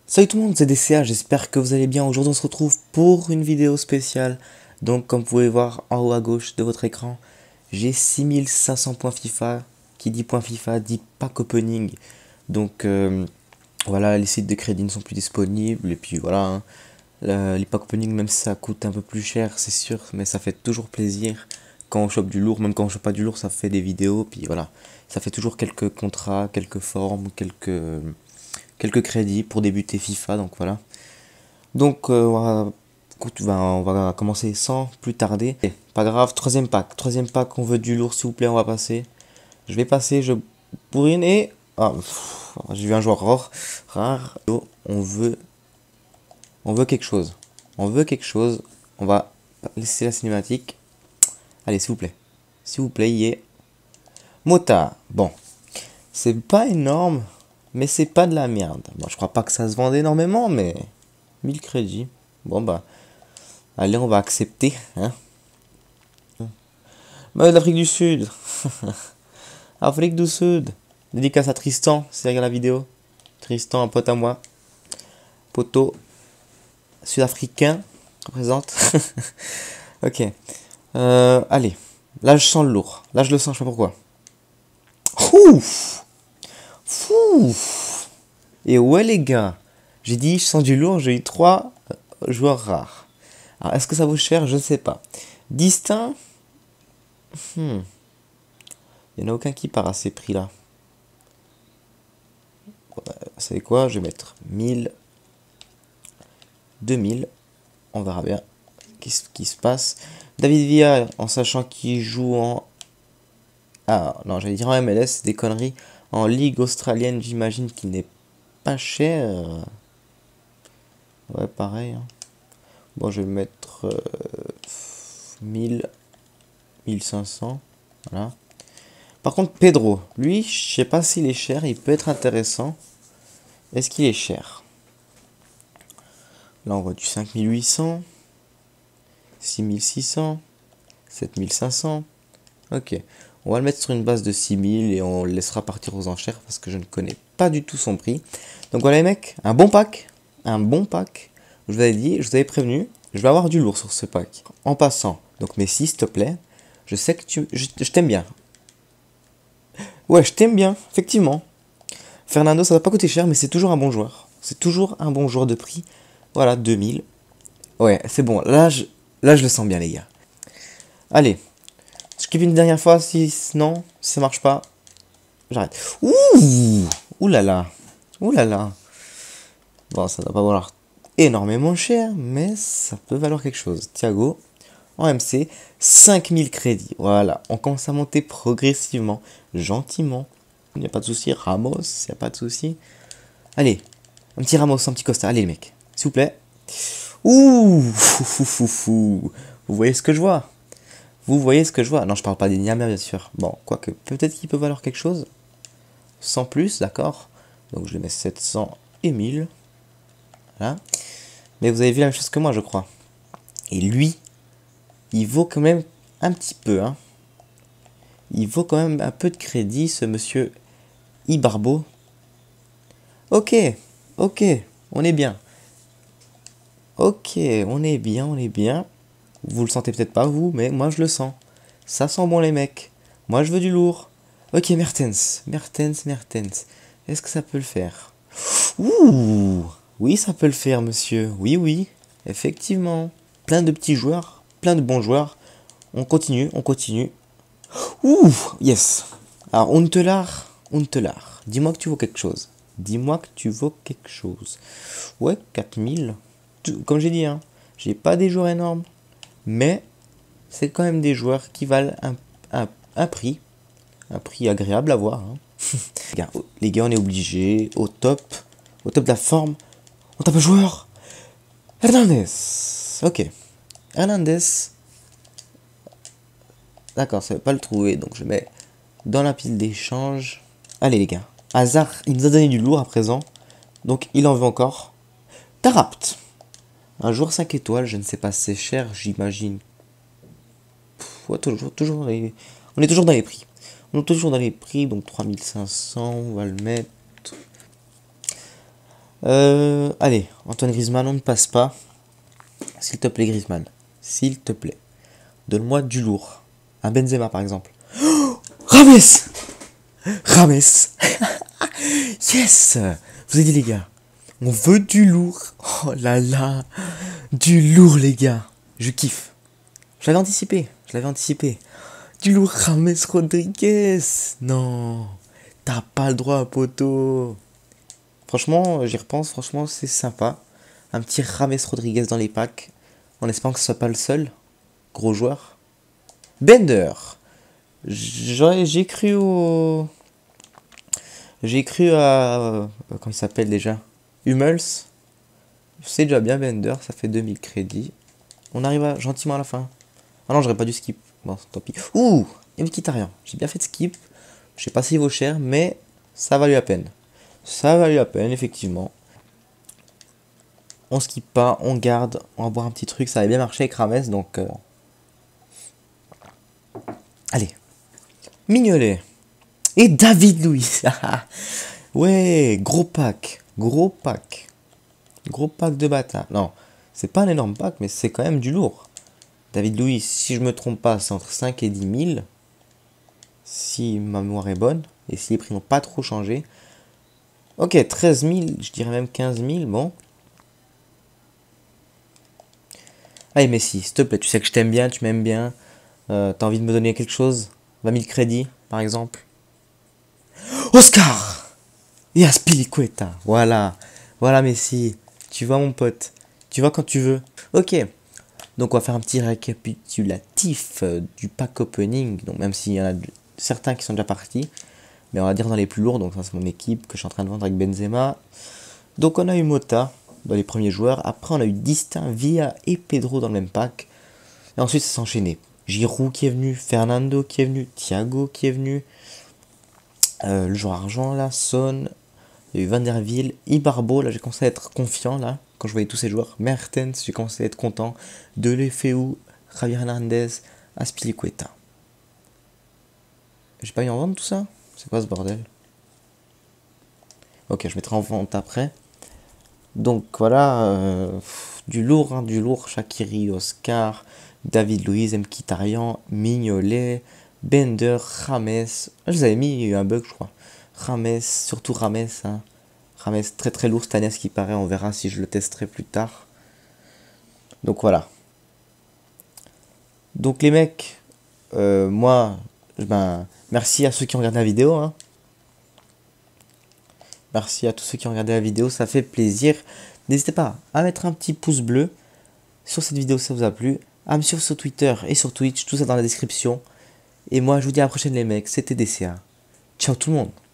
Salut tout le monde, c'est DCA, j'espère que vous allez bien. Aujourd'hui on se retrouve pour une vidéo spéciale. Donc comme vous pouvez voir en haut à gauche de votre écran, j'ai 6500 points FIFA. Qui dit points FIFA dit pack opening. Donc voilà, les sites de crédit ne sont plus disponibles. Et puis voilà, hein, les pack opening, même si ça coûte un peu plus cher, c'est sûr, mais ça fait toujours plaisir. Quand on chope du lourd, même quand on chope pas du lourd, ça fait des vidéos. Puis voilà, ça fait toujours quelques contrats, quelques formes, quelques crédits pour débuter FIFA, donc voilà. Donc on va commencer sans plus tarder. Pas grave, troisième pack, on veut du lourd s'il vous plaît, on va passer. Je vais passer, je bourrine et... Ah, j'ai vu un joueur rare. On veut quelque chose. On veut quelque chose. On va laisser la cinématique. Allez, s'il vous plaît. S'il vous plaît, y est. Mota. Bon, c'est pas énorme, mais c'est pas de la merde. Bon, je crois pas que ça se vende énormément, mais 1000 crédits. Bon bah, allez, on va accepter, hein. Bah, d'Afrique du Sud. Afrique du Sud. Dédicace à Tristan, si regarde la vidéo. Tristan, un pote à moi. Poteau sud-africain, représente. Ok. Allez. Là, je sens le lourd. Là, je le sens, je sais pas pourquoi. Ouf. Ouf. Et ouais, les gars. J'ai dit, je sens du lourd, j'ai eu 3 joueurs rares. Alors, est-ce que ça vaut cher? Je ne sais pas. Distinct. Il n'y en a aucun qui part à ces prix-là. Vous savez quoi? Je vais mettre 1000, 2000. On verra bien ce qui se passe. David Villa, en sachant qu'il joue en... Ah, non, j'allais dire en MLS, des conneries. En Ligue australienne, j'imagine qu'il n'est pas cher. Ouais, pareil, hein. Bon, je vais mettre 1000, 1500. Voilà. Par contre, Pedro, lui, je sais pas s'il est cher, il peut être intéressant. Est-ce qu'il est cher? Là, on voit du 5800, 6600, 7500. Ok, on va le mettre sur une base de 6000 et on le laissera partir aux enchères parce que je ne connais pas du tout son prix. Donc voilà les mecs, un bon pack. Un bon pack. Je vous avais dit, je vous avais prévenu, je vais avoir du lourd sur ce pack. En passant, donc Messi, s'il te plaît, je sais que je t'aime bien. Ouais, je t'aime bien, effectivement. Fernando, ça va pas coûter cher, mais c'est toujours un bon joueur. C'est toujours un bon joueur de prix. Voilà, 2000. Ouais, c'est bon. Là, je le sens bien, les gars. Allez. Je kiffe une dernière fois. Si non, si ça marche pas, j'arrête. Ouh. Ouh là là. Ouh là là. Bon, ça doit pas valoir énormément cher, mais ça peut valoir quelque chose. Thiago, en MC, 5000 crédits. Voilà, on commence à monter progressivement, gentiment. Il n'y a pas de souci. Ramos, il n'y a pas de souci. Allez, un petit Ramos, un petit Costa. Allez, les mecs, s'il vous plaît. Ouh, vous voyez ce que je vois? Vous voyez ce que je vois? Non, je parle pas des Niamey, bien sûr. Bon, quoique, peut-être qu'il peut valoir quelque chose. Sans plus, d'accord. Donc, je le mets 700 et 1000. Voilà. Mais vous avez vu la même chose que moi, je crois. Et lui, il vaut quand même un petit peu, hein. Il vaut quand même un peu de crédit, ce monsieur Ibarbo. Ok, ok, on est bien. Ok, on est bien, on est bien. Vous le sentez peut-être pas, vous, mais moi je le sens. Ça sent bon, les mecs. Moi je veux du lourd. Ok, Mertens. Mertens. Est-ce que ça peut le faire? Ouh. Oui, ça peut le faire, monsieur. Oui, oui. Effectivement. Plein de petits joueurs. Plein de bons joueurs. On continue, on continue. Ouh. Yes. Alors, Huntelaar. Dis-moi que tu vaux quelque chose. Dis-moi que tu vaux quelque chose. Ouais, 4000. Comme j'ai dit, hein. J'ai pas des joueurs énormes. Mais c'est quand même des joueurs qui valent un prix. Un prix agréable à voir, hein. Les gars, on est obligé. Au top de la forme. On tape un joueur. Hernandez. Ok. Hernandez. D'accord, ça ne va pas le trouver. Donc je mets dans la pile d'échange. Allez les gars. Hazard, il nous a donné du lourd à présent. Donc il en veut encore. Tarapt. Un joueur 5 étoiles. Je ne sais pas si c'est cher, j'imagine. Ouais, toujours on est toujours dans les prix. On est toujours dans les prix. Donc 3500, on va le mettre. Allez, Antoine Griezmann, on ne passe pas. S'il te plaît, Griezmann. S'il te plaît. Donne-moi du lourd. Un Benzema, par exemple. Rames! Rames! Yes! Vous avez dit, les gars. On veut du lourd. Oh là là. Du lourd, les gars. Je kiffe. Je l'avais anticipé. Je l'avais anticipé. Du lourd, Rames Rodriguez. Non. T'as pas le droit, poteau. Franchement, j'y repense. Franchement, c'est sympa. Un petit Rames Rodriguez dans les packs. En espérant que ce soit pas le seul. Gros joueur. Bender. J'ai cru au... J'ai cru à... comment il s'appelle déjà? Hummels. C'est déjà bien Bender, ça fait 2000 crédits. On arrive gentiment à la fin. Ah non, j'aurais pas dû skip. Bon, tant pis. Ouh, et Mkhitaryan. J'ai bien fait de skip. Je sais pas s'il vaut cher, mais ça a valu la peine. Ça a valu la peine, effectivement. On skip pas, on garde. On va boire un petit truc. Ça avait bien marché avec Rames, donc... Allez. Mignolet. Et David Luiz. Ouais, gros pack. Gros pack. Gros pack de bâtard. Non, c'est pas un énorme pack, mais c'est quand même du lourd. David Luiz, si je me trompe pas, c'est entre 5 et 10 000. Si ma mémoire est bonne. Et si les prix n'ont pas trop changé. Ok, 13 000, je dirais même 15 000, bon. Allez, Messi, s'il te plaît, tu sais que je t'aime bien, tu m'aimes bien. T'as envie de me donner quelque chose? 20 000 crédits, par exemple. Oscar! Et Azpilicueta, voilà. Voilà, Messi. Tu vois, mon pote. Tu vois quand tu veux. Ok. Donc, on va faire un petit récapitulatif du pack opening. Donc, même s'il y en a certains qui sont déjà partis. Mais on va dire dans les plus lourds. Donc, ça, c'est mon équipe que je suis en train de vendre avec Benzema. Donc, on a eu Mota dans les premiers joueurs. Après, on a eu Distin, Villa et Pedro dans le même pack. Et ensuite, ça s'est enchaîné. Giroud qui est venu, Fernando qui est venu, Thiago qui est venu. Le joueur argent, là, Son. Il y a eu Van der Ville, Ibarbo, là j'ai commencé à être confiant là, quand je voyais tous ces joueurs. Mertens, j'ai commencé à être content. Delefeu, Javier Hernandez, Azpilicueta. J'ai pas eu en vente tout ça? C'est quoi ce bordel? Ok, je mettrai en vente après. Donc voilà, du lourd, hein, du lourd. Shaqiri, Oscar, David Luiz, Mkhitaryan, Mignolet, Bender, Rames. Je les avais mis, il y a eu un bug je crois. Rames, surtout Rames, hein. Rames très très lourd cette année, ce qui paraît, on verra si je le testerai plus tard. Donc voilà. Donc les mecs, moi, merci à ceux qui ont regardé la vidéo, hein. Merci à tous ceux qui ont regardé la vidéo, ça fait plaisir. N'hésitez pas à mettre un petit pouce bleu sur cette vidéo si ça vous a plu, à me suivre sur Twitter et sur Twitch, tout ça dans la description. Et moi je vous dis à la prochaine les mecs, c'était DCA. Ciao tout le monde.